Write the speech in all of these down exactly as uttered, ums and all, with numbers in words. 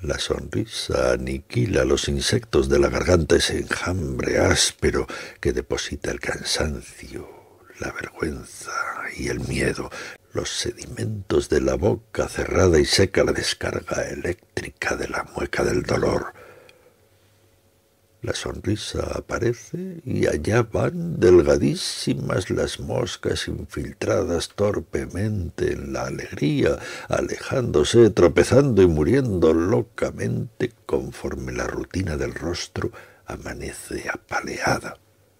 La sonrisa aniquila los insectos de la garganta, ese enjambre áspero que deposita el cansancio, la vergüenza y el miedo, los sedimentos de la boca cerrada y seca, la descarga eléctrica de la mueca del dolor. La sonrisa aparece y allá van delgadísimas las moscas infiltradas torpemente en la alegría, alejándose, tropezando y muriendo locamente conforme la rutina del rostro amanece apaleada.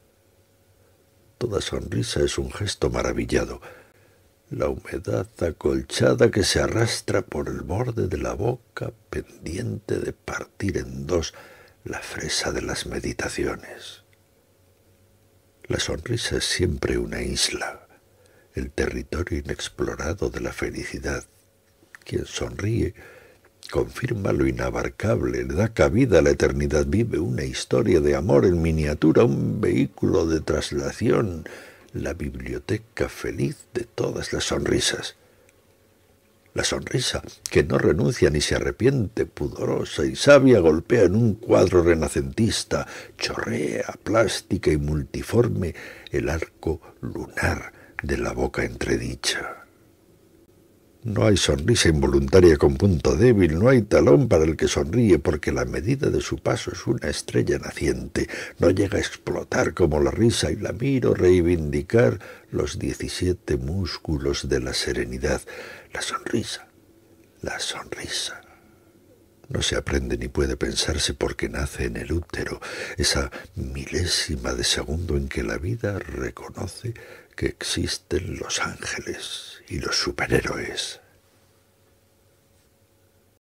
Toda sonrisa es un gesto maravillado, la humedad acolchada que se arrastra por el borde de la boca pendiente de partir en dos la fresa de las meditaciones. La sonrisa es siempre una isla, el territorio inexplorado de la felicidad. Quien sonríe confirma lo inabarcable, le da cabida a la eternidad, vive una historia de amor en miniatura, un vehículo de traslación, la biblioteca feliz de todas las sonrisas. La sonrisa, que no renuncia ni se arrepiente, pudorosa y sabia, golpea en un cuadro renacentista, chorrea, plástica y multiforme, el arco lunar de la boca entredicha. No hay sonrisa involuntaria con punto débil, no hay talón para el que sonríe, porque la medida de su paso es una estrella naciente, no llega a explotar como la risa, y la miro reivindicar los diecisiete músculos de la serenidad. La sonrisa, la sonrisa. No se aprende ni puede pensarse porque nace en el útero, esa milésima de segundo en que la vida reconoce que existen los ángeles y los superhéroes.